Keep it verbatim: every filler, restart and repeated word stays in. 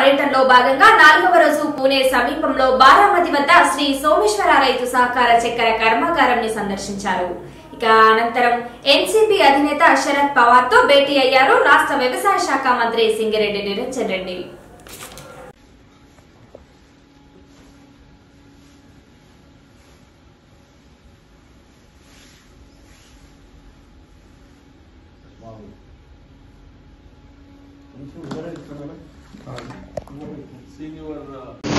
పర్యటనలో భాగంగా నాలుగవ రోజు పూణే సమీపంలో బారామతి వద్ద శ్రీ సోమేశ్వర రైతు సహకార చక్కెర కర్మాగారం సందర్శించారు. ఇక అనంతరం ఎన్సీపీ అధినేత శరద్ పవార్ తో భేటీ అయ్యారు రాష్ట్ర వ్యవసాయ శాఖ మంత్రి సింగిరెడ్డి నిరంజన్ రెడ్డి. Seeing your